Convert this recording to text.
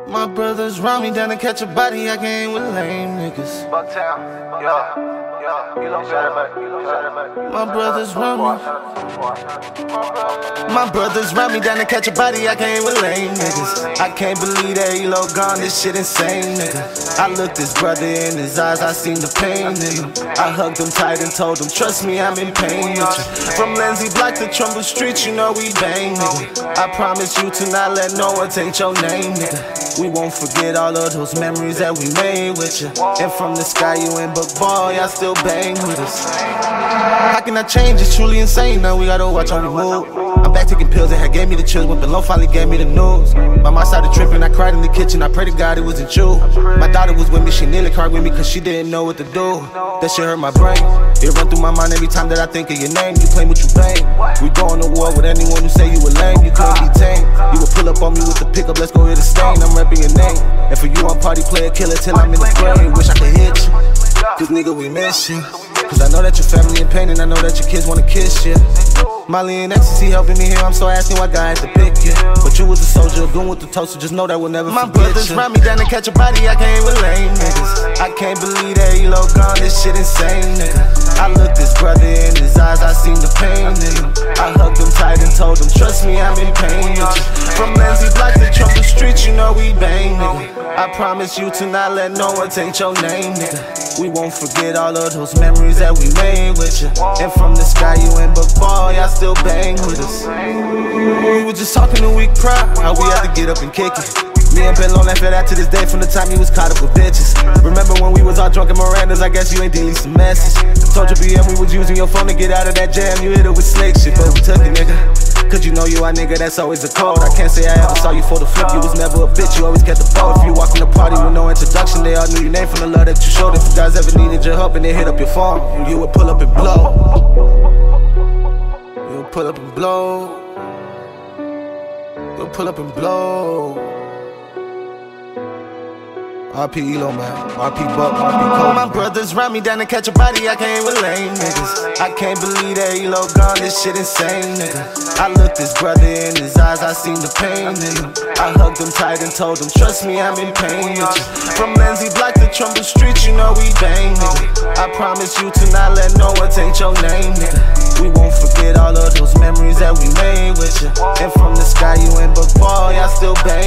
My brothers round me down to catch a body, I came with lame niggas. Bucktown, yeah, you look better, My brothers round me. My brothers round me down to catch a body, I came with lame niggas. I can't believe that Elo gone, this shit insane, nigga. I looked his brother in his eyes, I seen the pain in him. I hugged him tight and told him, trust me, I'm in pain with you. From Lindsay Block to Trumbull Street, you know we bang, nigga. I promise you to not let no one take your name, nigga. We won't forget all of those memories that we made with you. And from the sky, you and Buck Ball, y'all still bang with us. How can I change? It's truly insane. Now we gotta watch on the move. I'm back taking pills that had gave me the chills when below finally gave me the news. My mom started tripping, I cried in the kitchen. I pray to God it wasn't you. My daughter was with me, she nearly cried with me cause she didn't know what to do. That shit hurt my brain. It run through my mind every time that I think of your name. You claim what you bang. We going to war with anyone who say you were lame. You couldn't be tamed. You would pull up on me with the pickup, let's go hit a stain. I'm repping your name. And for you I'm party player killer till I'm in the grave. Wish I could hit you, cause nigga we miss you. Cause I know that your family in pain and I know that your kids wanna kiss you. Molly and ecstasy helping me here, I'm so asking why God had to pick you. But you was a soldier, goon with the toaster, just know that we'll never forget you. My brothers round me down to catch a body, I came with lame niggas. I can't believe that Elo gone, this shit insane, nigga. I looked his brother in his eyes, I seen the pain in him. I hugged him tight and told him, trust me, I'm in pain with you. From Lindsay Block to Trumbull Street, you know we bang, nigga. I promise you to not let no one take your name, nigga. We won't forget all of those memories that we made with you. And from the sky, you and Buck Ball, y'all still bang with us. We were just talking a week prior, how we had to get up and kick it. Me and Ben Lone laugh at that to this day from the time you was caught up with bitches. Remember when we was all drunk at Miranda's, I guess you ain't delete some message. Told your BM we was using your phone to get out of that jam, you hit it with slick shit, but we took it, nigga. Cause you know you a nigga, that's always a code. I can't say I ever saw you for the flip, you was never a bitch, you always kept the pole. If you walk in the party with no introduction, they all knew your name from the love that you showed. If you guys ever needed your help and they hit up your phone, you would pull up and blow. You would pull up and blow. You would pull up and blow. RP Elo, man. RP Buck, RP Cole. My brothers round me down to catch a body, I came with lame niggas. I can't believe that Elo gone, this shit insane, nigga. I looked his brother in his eyes, I seen the pain in him. I hugged him tight and told him, trust me, I'm in pain with you. From Lindsay Block to Trumbull Street, you know we bang, nigga. I promise you to not let no one take your name, nigga. We won't forget all of those memories that we made with you. And from the sky, you and Buck Ball, y'all still bang.